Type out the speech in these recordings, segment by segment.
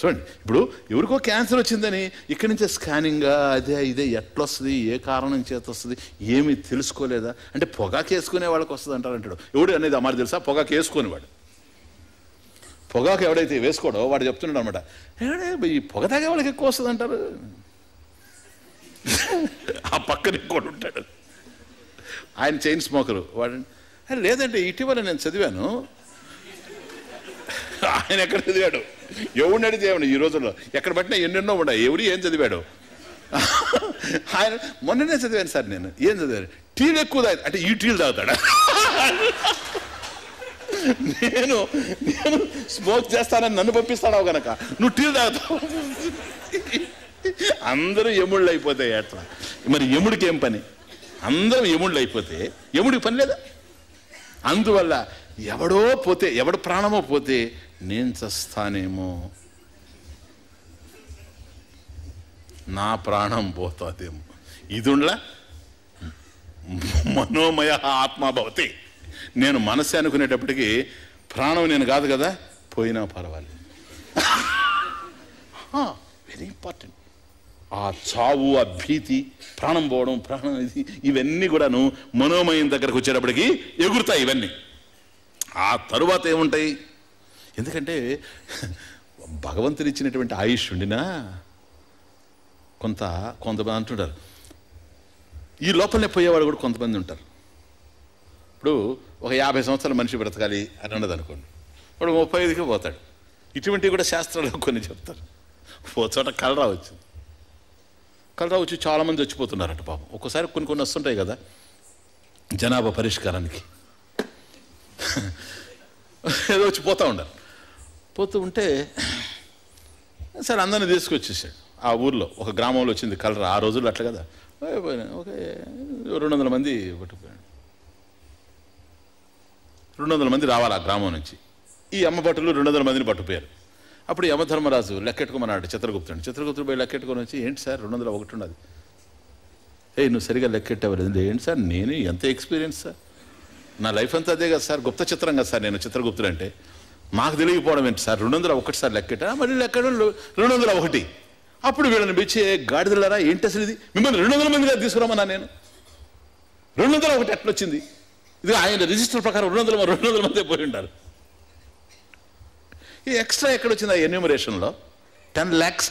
చూడండి, ఇప్పుడు ఎవరికో క్యాన్సర్ వచ్చిందని ఇక్కడి నుంచే స్కానింగ్గా అదే ఇదే ఎట్లొస్తుంది, ఏ కారణం చేత వస్తుంది ఏమీ తెలుసుకోలేదా అంటే పొగాకు వేసుకునే వాళ్ళకి వస్తుంది అంటాడు. ఎవడు అనేది అమ్మారు తెలుసా? పొగాకు వేసుకునేవాడు. పొగాకు ఎవడైతే వేసుకోడో వాడు చెప్తున్నాడు అనమాట, ఈ పొగ తాగే వాళ్ళకి ఎక్కువ వస్తుంది అంటారు. ఆ పక్కన ఇంకోటి ఉంటాడు, ఆయన చైన్ స్మోకరు. వాడు లేదంటే ఇటీవల నేను చదివాను. ఆయన ఎక్కడ చదివాడు? ఎవడిని అడిగితే ఏమన్నా ఈ రోజుల్లో ఎక్కడ పట్టినా ఎన్నెన్నో ఉన్నాయి. ఎవరు ఏం చదివాడు? ఆయన మొన్ననే చదివాను సార్. నేను ఏం చదివాను? టీలు ఎక్కువ తాగు అంటే ఈ టీలు తాగుతాడా? నేను స్మోక్ చేస్తానని నన్ను పంపిస్తాడావు కనుక నువ్వు టీలు తాగుతావు. అందరూ ఎముళ్ళు అయిపోతాయి అట్లా. మరి ఎముడికి ఏం పని? అందరం ఎముళ్ళు అయిపోతే ఎముడికి పని లేదా? అందువల్ల ఎవడో పోతే, ఎవడు ప్రాణమో పోతే నేను చస్తానేమో, నా ప్రాణం పోతుందేమో. ఇదుండ్లా మనోమయ ఆత్మ భవతి. నేను మనసు అనుకునేటప్పటికీ ప్రాణం నేను కాదు కదా, పోయినా పర్వాలేదు. Very important. ఆ చావు, ఆ భీతి, ప్రాణం పోవడం, ప్రాణం ఇది ఇవన్నీ కూడాను మనోమయం దగ్గరకు వచ్చేటప్పటికి ఎగురుతాయి ఇవన్నీ. ఆ తరువాత ఏముంటాయి? ఎందుకంటే భగవంతుడు ఇచ్చినటువంటి ఆయుష్ ఉండినా కొంతమంది అంటుంటారు, ఈ లోపలనే పోయేవాడు కూడా కొంతమంది ఉంటారు. ఇప్పుడు ఒక 50 సంవత్సరాల మనిషి బ్రతకాలి అని ఉన్నది అనుకోండి, వాడు 35కి పోతాడు. ఇటువంటివి కూడా శాస్త్రాల్లో కొన్ని చెప్తారు. ఓ చోట కలరా వచ్చి చాలామంది చచ్చిపోతున్నారట పాపం. ఒక్కోసారి కొన్ని వస్తుంటాయి కదా జనాభా పరిష్కారానికి, ఏదో వచ్చి పోతూ ఉంటే సరే అందరిని తీసుకొచ్చేసాడు. ఆ ఊర్లో ఒక గ్రామంలో వచ్చింది కలరా. ఆ రోజుల్లో అట్లా కదా, ఒక 200 మంది పట్టుకుపోయాడు. 200 మంది రావాలి ఆ గ్రామం నుంచి. ఈ అమ్మ భటులు 200 మందిని పట్టుకుపోయారు. అప్పుడు యమధర్మరాజు లెక్కెట్టుకోమన్నాడు చిత్రగుప్తుడు పోయి లెక్కెట్టుకొని వచ్చి, ఏంటి సార్ 201 ఉన్నది? నువ్వు సరిగా లెక్కెట్టవలేదు. ఏంటి సార్, నేను ఎంత ఎక్స్పీరియన్స్ సార్, నా లైఫ్ అంతా అదే కదా సార్, గుప్త చిత్రం కదా సార్ నేను చిత్రగుప్తుడు అంటే. నాకు తెలియకపోవడం ఏంటి సార్, 201 సార్ లెక్కెట్టా, మళ్ళీ లెక్కడం 201. అప్పుడు వీళ్ళని పిలిచి, గాడిదలారా ఏంటి అసలు ఇది, మిమ్మల్ని 200 మందిగా తీసుకురామన్నా నేను, 201 ఎట్లొచ్చింది? ఇది ఆయన రిజిస్టర్ ప్రకారం 200 మంది పోయి ఉంటారు. ఈ ఎక్స్ట్రా ఎక్కడొచ్చింది ఆ ఎన్యూమరేషన్లో? 10 lakhs.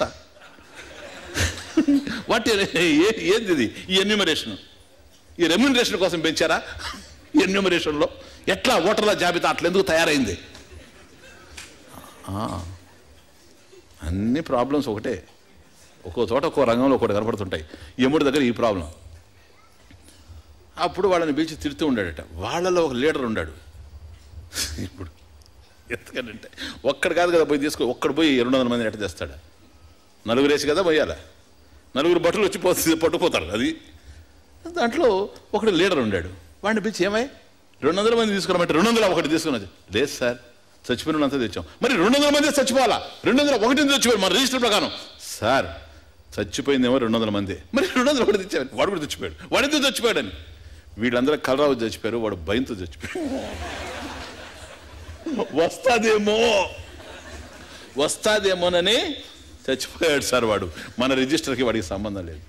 వాట్ ఏంది ఇది? ఈ ఎన్యూమరేషన్, ఈ రెమ్యూనరేషన్ కోసం పెంచారా ఎన్యూమరేషన్లో? ఎట్లా ఓటర్ల జాబితా అట్లా ఎందుకు తయారైంది? అన్ని ప్రాబ్లమ్స్ ఒకటే, ఒక్కో చోట ఒక్కో రంగంలో ఒకటి కనపడుతుంటాయి. యముడి దగ్గర ఈ ప్రాబ్లం. అప్పుడు వాళ్ళని పిలిచి తిడుతూ ఉండాడట. వాళ్ళలో ఒక లీడర్ ఉన్నాడు. ఇప్పుడు ఎందుకంటే ఒక్కడు కాదు కదా పోయి ఒక్కడు పోయి 200 మందిని ఎట్ట చేస్తాడు? 4 వేసి కదా పోయాలా, 4 భటులు వచ్చి పట్టుకుపోతారు. అది దాంట్లో ఒకడు లీడర్ ఉన్నాడు. వాడిని పిలిచి, ఏమై 200 మంది తీసుకురామంటే 201 తీసుకున్నది. లేదు సార్, చచ్చిపోయిన వాళ్ళంతా తెచ్చాం. మరి 200 మంది చచ్చిపోవాలా? 201 చచ్చిపోయారు మన రిజిస్టర్ ప్రకారం. సార్ చచ్చిపోయిందేమో 200 మంది, మరి 201 తెచ్చారు. వాడు కూడా చచ్చిపోయాడు. వాడితో చచ్చిపోయాడని వీళ్ళందరూ కలరావు చచ్చిపోయారు, వాడు భయంతో చచ్చిపోయాడు. వస్తాదేమోనని చచ్చిపోయాడు సార్ వాడు. మన రిజిస్టర్కి వాడికి సంబంధం లేదు.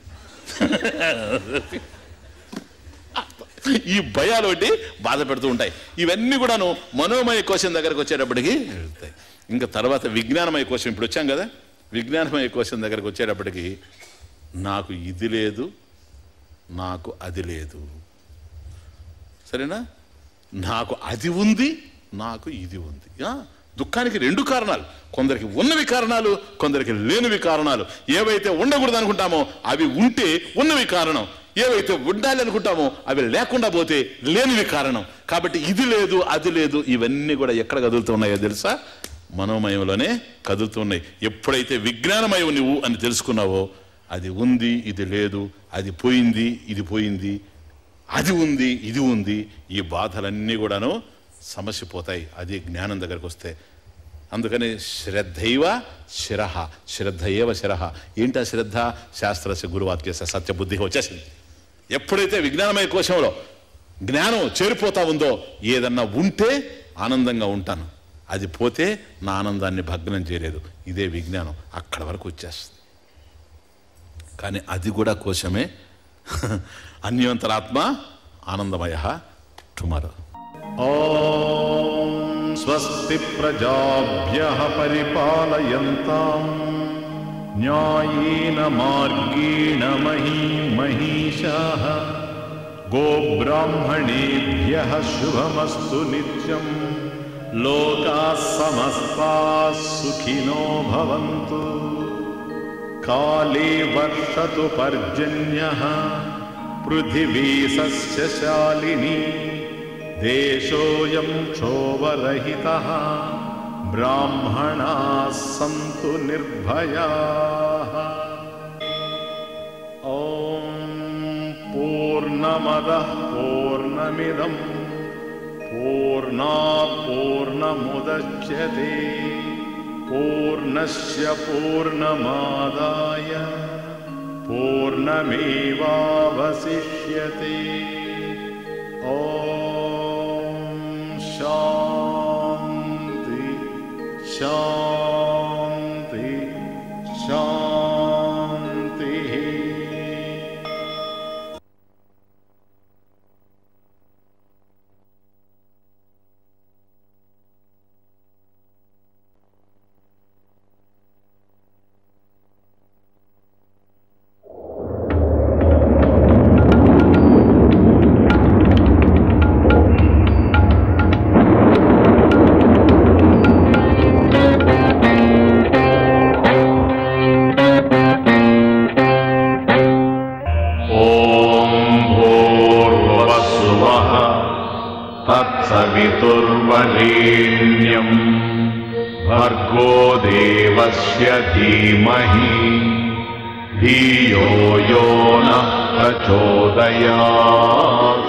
ఈ భయాలు ఒకటి బాధ పెడుతూ ఉంటాయి. ఇవన్నీ కూడాను మనోమయ కోశం దగ్గరకు వచ్చేటప్పటికి వెళ్తాయి. ఇంకా తర్వాత విజ్ఞానమయ కోశం, ఇప్పుడు వచ్చాం కదా, విజ్ఞానమయ కోశం దగ్గరకు వచ్చేటప్పటికి నాకు ఇది లేదు, నాకు అది లేదు. సరేనా? నాకు అది ఉంది, నాకు ఇది ఉంది. దుఃఖానికి 2 కారణాలు, కొందరికి ఉన్నవి కారణాలు, కొందరికి లేనివి కారణాలు. ఏవైతే ఉండకూడదు అనుకుంటామో అవి ఉంటే ఉన్నవి కారణం, ఏవైతే ఉండాలి అనుకుంటామో అవి లేకుండా పోతే లేనివి కారణం. కాబట్టి ఇది లేదు, అది లేదు, ఇవన్నీ కూడా ఎక్కడ కదులుతున్నాయో తెలుసా? మనోమయంలోనే కదులుతున్నాయి. ఎప్పుడైతే విజ్ఞానమయం నువ్వు అని తెలుసుకున్నావో, అది ఉంది, ఇది లేదు, అది పోయింది, ఇది పోయింది, అది ఉంది, ఇది ఉంది, ఈ బాధలన్నీ కూడాను సమస్య పోతాయి. అది జ్ఞానం దగ్గరకు వస్తే. అందుకని శ్రద్ధైవ శిరః, శ్రద్ధ ఏవ శిరః. ఏంటా శ్రద్ధ? శాస్త్రస్య గురువాక్యస్య సత్యబుద్ధి వచ్చేసింది. ఎప్పుడైతే విజ్ఞానమయ కోశంలో జ్ఞానం చేరిపోతా ఉందో, ఏదన్నా ఉంటే ఆనందంగా ఉంటాను, అది పోతే నా ఆనందాన్ని భగ్నం చేయలేదు. ఇదే విజ్ఞానం, అక్కడ వరకు వచ్చేస్తుంది. కానీ అది కూడా కోశమే. అన్యోంతరాత్మ ఆనందమయ. టుమారో. ఓం స్వస్తి ప్రజాభ్యః పరిపాలయంతాం న్యాయేన మార్గేణ మహీశాః గోబ్రాహ్మణేభ్యః శుభమస్తు నిత్యం. లోకాః సమస్తాః సుఖినో భవంతు. కాళే వర్షతు పర్జన్యః పృథివీ సస్యశాలినీ. దేశోయం క్షోభరహితః బ్రాహ్మణాః సంతు నిర్భయాః. ఓం పూర్ణమదః పూర్ణమిదం పూర్ణాత్ పూర్ణముదచ్యతే పూర్ణస్య పూర్ణమాదాయ పూర్ణమేవావశిష్యతే. ఓం శాంతి శాంతి శాంతి. తత్సవితుర్వరేణ్యం భర్గో దేవస్య ధీమహి ధియో యో నః ప్రచోదయాత్.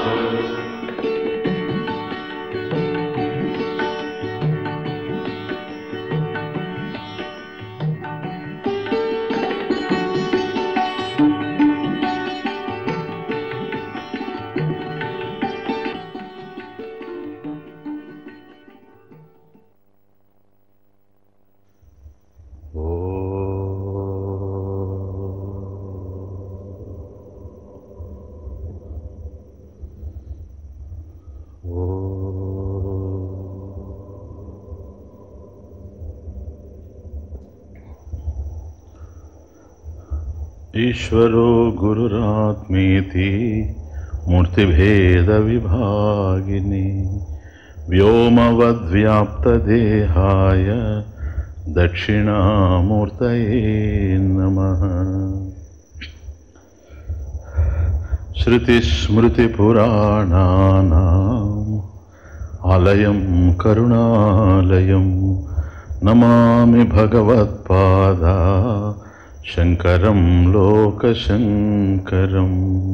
ఈశ్వరో గురురాత్మేతి మూర్తిభేద విభాగిని వ్యోమవద్వ్యాప్తదేహాయ దక్షిణామూర్తయే నమః. శృతిస్మృతిపురాణానాం ఆలయం కరుణాలయం నమామి భగవత్పాద శంకరం లోకశంకరం.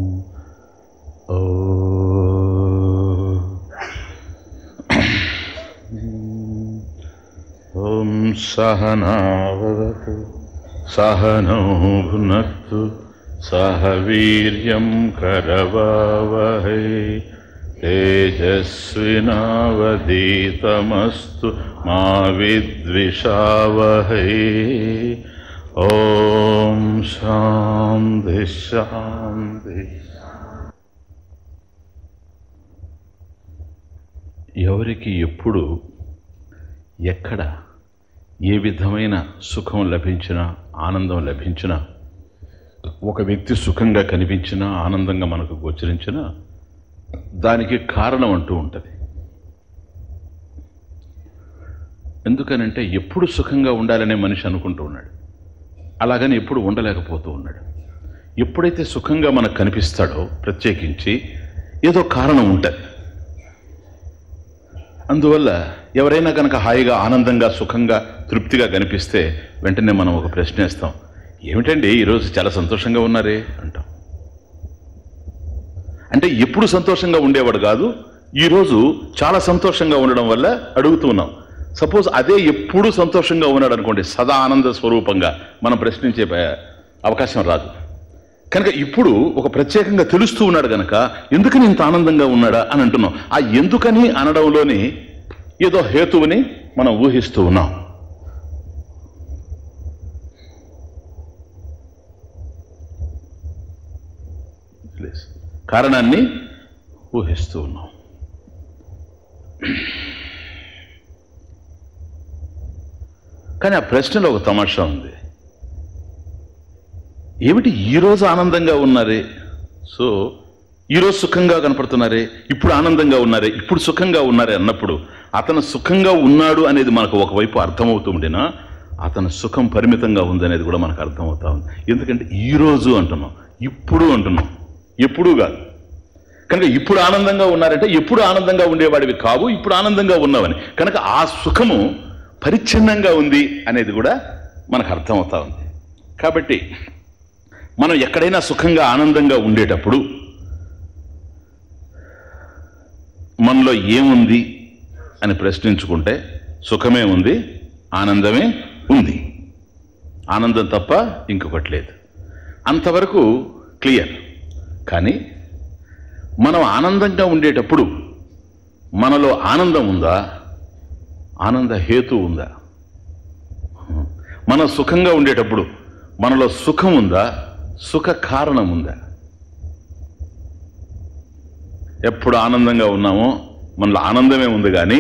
ఓం సహనావతు సహనౌ భునక్తు సహ వీర్యం కరవావహై తేజస్వినావధీతమస్తు మా విద్విషావహై. ఓం శాంతి శాంతి. ఎవరికి ఎప్పుడు ఎక్కడ ఏ విధమైన సుఖం లభించినా ఆనందం లభించినా ఒక వ్యక్తి సుఖంగా కనిపించినా ఆనందంగా మనకు గోచరించినా దానికి కారణం అంటూ ఉంటుంది. ఎందుకనంటే ఎప్పుడు సుఖంగా ఉండాలనే మనిషి అనుకుంటూ ఉన్నాడు, అలాగని ఎప్పుడు ఉండలేకపోతూ ఉన్నాడు. ఎప్పుడైతే సుఖంగా మనకు కనిపిస్తాడో ప్రత్యేకించి ఏదో కారణం ఉంటుంది. అందువల్ల ఎవరైనా కనుక హాయిగా ఆనందంగా సుఖంగా తృప్తిగా కనిపిస్తే వెంటనే మనం ఒక ప్రశ్న వేస్తాం, ఏమిటండి ఈరోజు చాలా సంతోషంగా ఉన్నారే అంటాం. అంటే ఎప్పుడు సంతోషంగా ఉండేవాడు కాదు, ఈరోజు చాలా సంతోషంగా ఉండడం వల్ల అడుగుతున్నాం. సపోజ్ అదే ఎప్పుడు సంతోషంగా ఉన్నాడు అనుకోండి, సదా ఆనంద స్వరూపంగా మనం ప్రశ్నించే అవకాశం రాదు. కనుక ఇప్పుడు ఒక ప్రత్యేకంగా తెలుస్తూ ఉన్నాడు కనుక ఎందుకని ఇంత ఆనందంగా ఉన్నాడా అని అంటున్నాం. ఆ ఎందుకని అనడంలోని ఏదో హేతువుని మనం ఊహిస్తూ ఉన్నాం. కారణాన్ని ఊహిస్తూ ఉన్నాం. కానీ ఆ ప్రశ్నలో ఒక తమాషా ఉంది. ఏమిటి ఈరోజు ఆనందంగా ఉన్నారే, సో ఈరోజు సుఖంగా కనపడుతున్నారే, ఇప్పుడు ఆనందంగా ఉన్నారే, ఇప్పుడు సుఖంగా ఉన్నారే అన్నప్పుడు అతను సుఖంగా ఉన్నాడు అనేది మనకు ఒకవైపు అర్థమవుతుండేనా, అతని సుఖం పరిమితంగా ఉందనేది కూడా మనకు అర్థమవుతా ఉంది. ఎందుకంటే ఈరోజు అంటున్నాం, ఇప్పుడు అంటున్నాం, ఎప్పుడూ కాదు. కనుక ఇప్పుడు ఆనందంగా ఉన్నారంటే ఎప్పుడు ఆనందంగా ఉండేవాడివి కావు, ఇప్పుడు ఆనందంగా ఉన్నావని. కనుక ఆ సుఖము పరిచ్ఛిన్నంగా ఉంది అనేది కూడా మనకు అర్థమవుతా ఉంది. కాబట్టి మనం ఎక్కడైనా సుఖంగా ఆనందంగా ఉండేటప్పుడు మనలో ఏముంది అని ప్రశ్నించుకుంటే సుఖమే ఉంది, ఆనందమే ఉంది. ఆనందం తప్ప ఇంకొకటి లేదు. అంతవరకు క్లియర్. కానీ మనం ఆనందంగా ఉండేటప్పుడు మనలో ఆనందం ఉందా, ఆనంద హేతు ఉందా? మనం సుఖంగా ఉండేటప్పుడు మనలో సుఖం ఉందా, సుఖ కారణం ఉందా? ఎప్పుడు ఆనందంగా ఉన్నామో మనలో ఆనందమే ఉంది, కానీ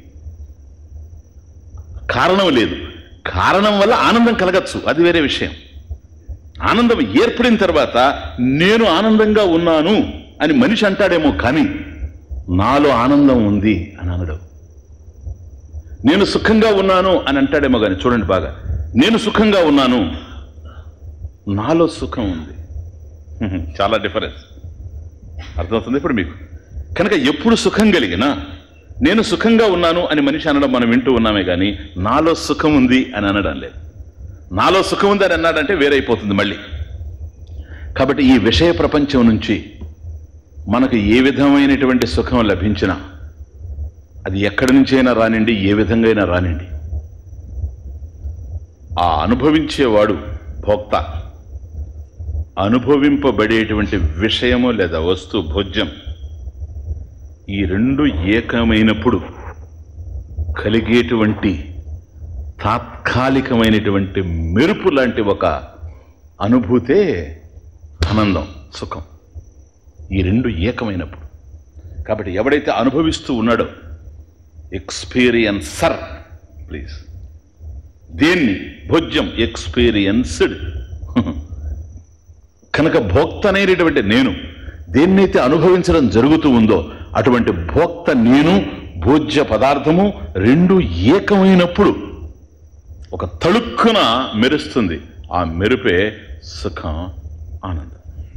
కారణం లేదు. కారణం వల్ల ఆనందం కలగచ్చు, అది వేరే విషయం. ఆనందం ఏర్పడిన తర్వాత నేను ఆనందంగా ఉన్నాను అని మనిషి అంటాడేమో, కానీ నాలో ఆనందం ఉంది అని అనడం. నేను సుఖంగా ఉన్నాను అని అంటాడేమో, కానీ చూడండి బాగా, నేను సుఖంగా ఉన్నాను, నాలో సుఖం ఉంది. చాలా డిఫరెన్స్ అర్థమవుతుంది ఇప్పుడు మీకు. కనుక ఎప్పుడు సుఖం కలిగినా నేను సుఖంగా ఉన్నాను అని మనిషి అనడం మనం వింటూ ఉన్నామే, కానీ నాలో సుఖం ఉంది అని అనడం లేదు. నాలో సుఖం ఉంది అని అన్నాడంటే వేరైపోతుంది మళ్ళీ. కాబట్టి ఈ విషయ ప్రపంచం నుంచి మనకు ఏ విధమైనటువంటి సుఖం లభించినా అది ఎక్కడి నుంచైనా రానిండి, ఏ విధంగా అయినా రానిండి, ఆ అనుభవించేవాడు భోక్త, అనుభవింపబడేటువంటి విషయము లేదా వస్తు భోజ్యం, ఈ రెండు ఏకమైనప్పుడు కలిగేటువంటి తాత్కాలికమైనటువంటి మెరుపు లాంటి ఒక అనుభూతే ఆనందం, సుఖం. ఈ రెండు ఏకమైనప్పుడు. కాబట్టి ఎవడైతే అనుభవిస్తూ ఉన్నాడో, ఎక్స్పీరియన్సర్, ప్లీజ్, దేన్ని? భోజ్యం, ఎక్స్పీరియన్స్డ్. కనుక భోక్త అనేటటువంటి నేను దేన్నైతే అనుభవించడం జరుగుతూ ఉందో అటువంటి భోక్త నేను, భోజ్య పదార్థము రెండు ఏకమైనప్పుడు ఒక తళుక్కున మెరుస్తుంది. ఆ మెరుపే సుఖం, ఆనందం.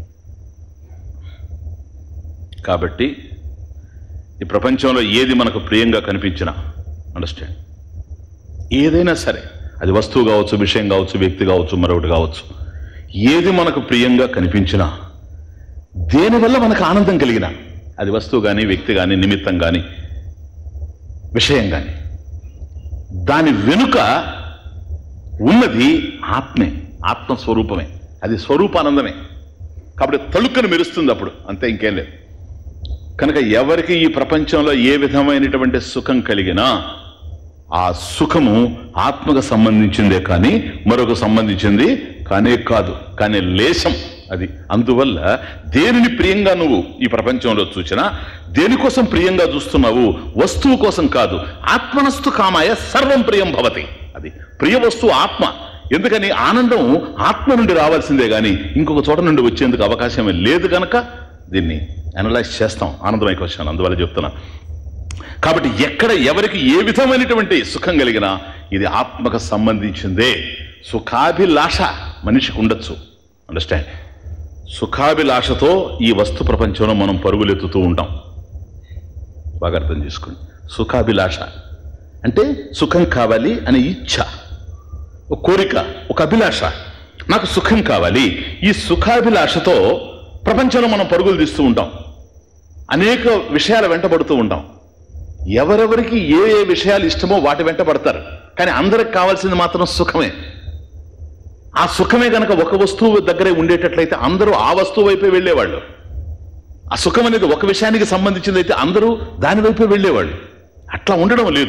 కాబట్టి ఈ ప్రపంచంలో ఏది మనకు ప్రియంగా కనిపించినా, అండర్స్టాండ్, ఏదైనా సరే, అది వస్తువు కావచ్చు, విషయం కావచ్చు, వ్యక్తి కావచ్చు, మరొకటి కావచ్చు, ఏది మనకు ప్రియంగా కనిపించినా, దేనివల్ల మనకు ఆనందం కలిగినా, అది వస్తువు కానీ, వ్యక్తి కానీ, నిమిత్తం కానీ, విషయం కానీ, దాని వెనుక ఉన్నది ఆత్మే, ఆత్మస్వరూపమే, అది స్వరూపానందమే. కాబట్టి తళుక్కను మెరుస్తుంది అప్పుడు, అంతే, ఇంకేం లేదు. కనుక ఎవరికి ఈ ప్రపంచంలో ఏ విధమైనటువంటి సుఖం కలిగినా ఆ సుఖము ఆత్మకు సంబంధించిందే కానీ మరొక సంబంధించింది కానే కాదు, కానీ లేశం అది. అందువల్ల దేనిని ప్రియంగా నువ్వు ఈ ప్రపంచంలో చూసినా దేనికోసం ప్రియంగా చూస్తున్నావు? వస్తువు కోసం కాదు. ఆత్మనస్తు కామాయ సర్వం ప్రియం భవతి. అది ప్రియ వస్తువు ఆత్మ. ఎందుకని? ఆనందం ఆత్మ నుండి రావాల్సిందే కానీ ఇంకొక చోట నుండి వచ్చేందుకు అవకాశమే లేదు. కనుక దీన్ని అనలైజ్ చేస్తాం, ఆనందమయ క్వశ్చన్, అందువల్ల చెప్తున్నా. కాబట్టి ఎక్కడ ఎవరికి ఏ విధమైనటువంటి సుఖం కలిగినా ఇది ఆత్మకు సంబంధించిందే. సుఖాభిలాష మనిషికి ఉండొచ్చు, అండర్స్టాండ్. సుఖాభిలాషతో ఈ వస్తు ప్రపంచంలో మనం పరుగులెత్తుతూ ఉంటాం. బాగా అర్థం చేసుకోండి. సుఖాభిలాష అంటే సుఖం కావాలి అనే ఇచ్ఛ, ఒక కోరిక, ఒక అభిలాష. నాకు సుఖం కావాలి. ఈ సుఖాభిలాషతో ప్రపంచంలో మనం పరుగులు తీస్తూ ఉంటాం, అనేక విషయాల వెంటబడుతూ ఉంటాం. ఎవరెవరికి ఏ ఏ విషయాలు ఇష్టమో వాటి వెంట పడతారు. కానీ అందరికి కావాల్సింది మాత్రం సుఖమే. ఆ సుఖమే కనుక ఒక వస్తువు దగ్గరే ఉండేటట్లయితే అందరూ ఆ వస్తువు వైపే వెళ్ళేవాళ్ళు. ఆ సుఖం అనేది ఒక విషయానికి సంబంధించింది అయితే అందరూ దాని వైపే వెళ్ళేవాళ్ళు. అట్లా ఉండడం లేదు.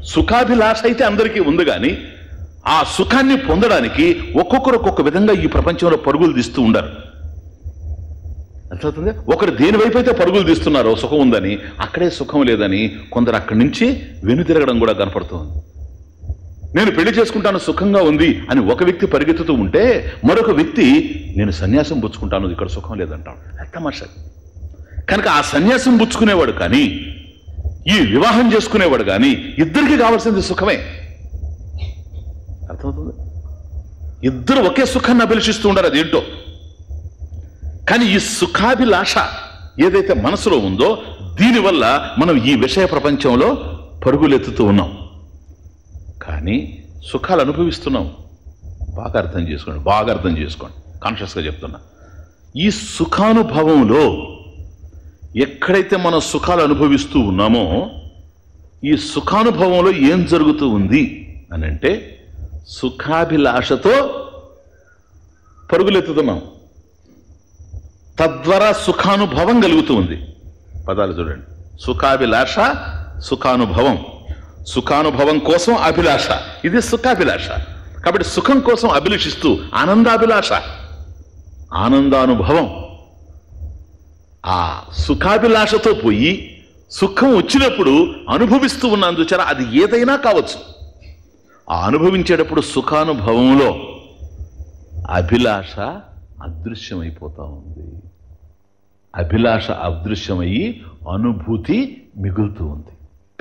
సుఖాభిలాష అయితే అందరికీ ఉంది, కానీ ఆ సుఖాన్ని పొందడానికి ఒక్కొక్కరు ఒక్కొక్క విధంగా ఈ ప్రపంచంలో పరుగులు తీస్తూ ఉండరు. అర్థమవుతుంది? ఒకరు దేని వైపు అయితే పరుగులు తీస్తున్నారో సుఖం ఉందని, అక్కడే సుఖం లేదని కొందరు అక్కడి నుంచి వెనుతిరగడం కూడా కనపడుతుంది. నేను పెళ్లి చేసుకుంటాను సుఖంగా ఉంది అని ఒక వ్యక్తి పరిగెత్తుతూ ఉంటే, మరొక వ్యక్తి నేను సన్యాసం పుచ్చుకుంటాను ఇక్కడ సుఖం లేదంటాడు. తమాషా. కనుక ఆ సన్యాసం పుచ్చుకునేవాడు కానీ ఈ వివాహం చేసుకునేవాడు కానీ ఇద్దరికి కావాల్సింది సుఖమే. అర్థమవుతుంది? ఇద్దరు ఒకే సుఖాన్ని అభిలషిస్తూ ఉండరు, అదేంటో. కానీ ఈ సుఖాభిలాష ఏదైతే మనసులో ఉందో దీనివల్ల మనం ఈ విషయ ప్రపంచంలో పరుగులెత్తుతూ ఉన్నాం. కానీ సుఖాలు అనుభవిస్తున్నాం. బాగా అర్థం చేసుకోండి, కాన్షియస్గా చెప్తున్నా. ఈ సుఖానుభవంలో ఎక్కడైతే మనం సుఖాలు అనుభవిస్తూ ఉన్నామో ఈ సుఖానుభవంలో ఏం జరుగుతూ ఉంది అని అంటే, సుఖాభిలాషతో పరుగులెత్తుతున్నాం, తద్వారా సుఖానుభవం కలుగుతూ ఉంది. పదాలు చూడండి. సుఖాభిలాష, సుఖానుభవం. సుఖానుభవం కోసం అభిలాష, ఇది సుఖాభిలాష. కాబట్టి సుఖం కోసం అభిలషిస్తూ ఆనందాభిలాష, ఆనందానుభవం. ఆ సుఖాభిలాషతో పోయి సుఖం వచ్చినప్పుడు అనుభవిస్తూ ఉన్నాను చూచారా, అది ఏదైనా కావచ్చు. ఆ అనుభవించేటప్పుడు సుఖానుభవంలో అభిలాష అదృశ్యమైపోతా ఉంది. అభిలాష అదృశ్యమయ్యి అనుభూతి మిగులుతూ ఉంది.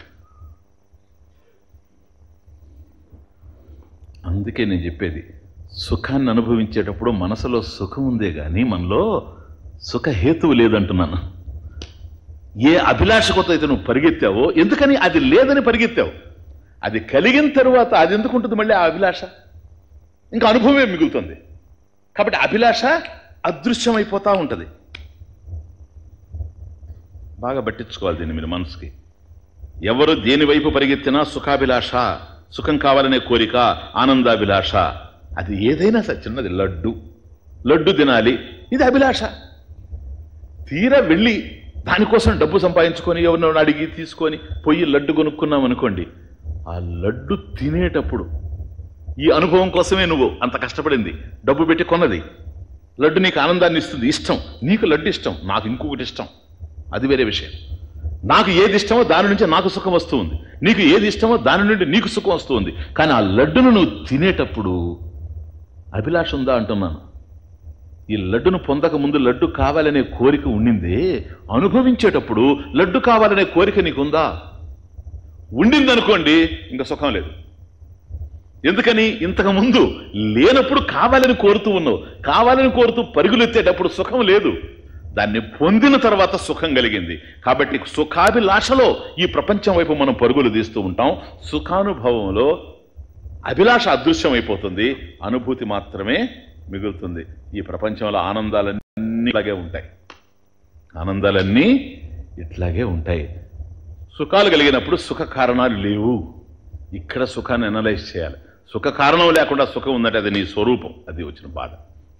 అందుకే నేను చెప్పేది, సుఖాన్ని అనుభవించేటప్పుడు మనసులో సుఖం ఉందే కానీ మనలో సుఖహేతువు లేదంటున్నాను. ఏ అభిలాష కొత్త అయితే నువ్వు పరిగెత్తావో, ఎందుకని అది లేదని పరిగెత్తావు, అది కలిగిన తరువాత అది ఎందుకు ఉంటుంది మళ్ళీ ఆ అభిలాష? ఇంకా అనుభవమే మిగులుతుంది. కాబట్టి అభిలాష అదృశ్యమైపోతూ ఉంటుంది. బాగా పట్టించుకోవాలి దీన్ని మీరు మనసుకి. ఎవరు దేని వైపు పరిగెత్తినా సుఖాభిలాష, సుఖం కావాలనే కోరిక, ఆనందాభిలాష. అది ఏదైనా సరే, చిన్నది లడ్డు తినాలి, ఇది అభిలాష. తీరా వెళ్ళి దానికోసం డబ్బు సంపాదించుకొని ఎవరినో అడిగి తీసుకొని పోయి లడ్డు కొనుక్కున్నాం అనుకోండి, ఆ లడ్డు తినేటప్పుడు ఈ అనుభవం కోసమే నువ్వు అంత కష్టపడింది, డబ్బు పెట్టి కొన్నది. లడ్డు నీకు ఆనందాన్ని ఇస్తుంది, ఇష్టం. నీకు లడ్డు ఇష్టం, నాకు ఇంకొకటి ఇష్టం, అది వేరే విషయం. నాకు ఏది ఇష్టమో దాని నుంచి నాకు సుఖం వస్తూ ఉంది, నీకు ఏది ఇష్టమో దాని నుండి నీకు సుఖం వస్తూ ఉంది. కానీ ఆ లడ్డును నువ్వు తినేటప్పుడు అభిలాష ఉందా అంటున్నాను. ఈ లడ్డును పొందక ముందు లడ్డు కావాలనే కోరిక ఉండిందే, అనుభవించేటప్పుడు లడ్డు కావాలనే కోరిక నీకుందా? ఉండిందనుకోండి ఇంకా సుఖం లేదు. ఎందుకని? ఇంతకు ముందు లేనప్పుడు కావాలని కోరుతూ ఉన్నావు, కావాలని కోరుతూ పరుగులెత్తేటప్పుడు సుఖం లేదు. దాన్ని పొందిన తర్వాత సుఖం కలిగింది. కాబట్టి సుఖాభిలాషలో ఈ ప్రపంచం వైపు మనం పరుగులు తీస్తూ ఉంటాం. సుఖానుభవంలో అభిలాష అదృశ్యం అయిపోతుంది, అనుభూతి మాత్రమే మిగులుతుంది. ఈ ప్రపంచంలో ఆనందాలన్నీ ఇట్లాగే ఉంటాయి, ఆనందాలన్నీ ఇట్లాగే ఉంటాయి. సుఖాలు కలిగినప్పుడు సుఖ కారణాలు లేవు. ఇక్కడ సుఖాన్ని అనలైజ్ చేయాలి. సుఖ కారణం లేకుండా సుఖం ఉందంటే అది నీ స్వరూపం. అది వచ్చిన బాధ.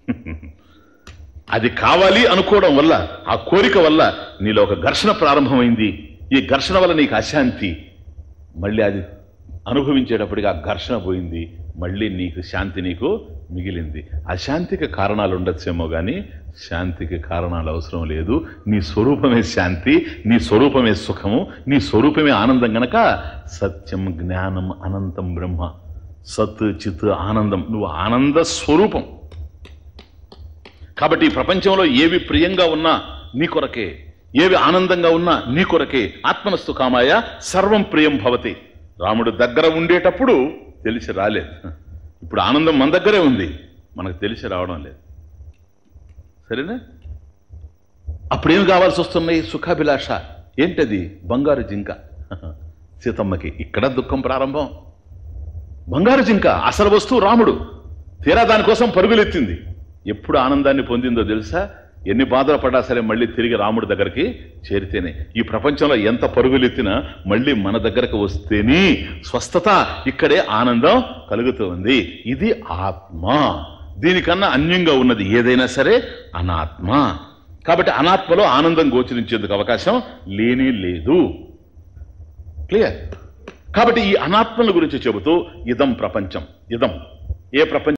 అది కావాలి అనుకోవడం వల్ల, ఆ కోరిక వల్ల నీలో ఒక ఘర్షణ ప్రారంభమైంది. ఈ ఘర్షణ వల్ల నీకు అశాంతి, మళ్ళీ అది అనుభవించేటప్పటికి ఆ ఘర్షణ పోయింది, మళ్ళీ నీకు శాంతి నీకు మిగిలింది. అశాంతికి కారణాలు ఉండొచ్చేమో కానీ శాంతికి కారణాలు అవసరం లేదు. నీ స్వరూపమే శాంతి, నీ స్వరూపమే సుఖము, నీ స్వరూపమే ఆనందం. గనక సత్యం, జ్ఞానం, అనంతం బ్రహ్మ, సత్, చిత్, ఆనందం. నువ్వు ఆనంద స్వరూపం. కాబట్టి ఈ ప్రపంచంలో ఏవి ప్రియంగా ఉన్నా నీ కొరకే, ఏవి ఆనందంగా ఉన్నా నీ కొరకే. ఆత్మనస్తు కామాయ సర్వం ప్రియం భవతి. రాముడు దగ్గర ఉండేటప్పుడు తెలిసి రాలేదు. ఇప్పుడు ఆనందం మన దగ్గరే ఉంది, మనకు తెలిసి రావడం లేదు. సరేనా? అప్పుడేమి కావాల్సి వస్తున్నాయి? సుఖాభిలాష. ఏంటది? బంగారు జింక. సీతమ్మకి ఇక్కడ దుఃఖం ప్రారంభం. బంగారు జింక అసలు వస్తువు రాముడు. తీరా దానికోసం పరుగులెత్తింది. ఎప్పుడు ఆనందాన్ని పొందిందో తెలుసా? ఎన్ని బాధలు పడ్డా సరే మళ్ళీ తిరిగి రాముడి దగ్గరికి చేరితేనే. ఈ ప్రపంచంలో ఎంత పరుగులెత్తినా మళ్ళీ మన దగ్గరకు వస్తేనే స్వస్థత, ఇక్కడే ఆనందం కలుగుతుంది. ఇది ఆత్మ. దీనికన్నా అన్యంగా ఉన్నది ఏదైనా సరే అనాత్మ. కాబట్టి అనాత్మలో ఆనందం గోచరించేందుకు అవకాశం లేనే లేదు. క్లియర్? కాబట్టి ఈ అనాత్మల గురించి చెబుతూ ఇదం ప్రపంచం, ఇదం ఏ ప్రపంచం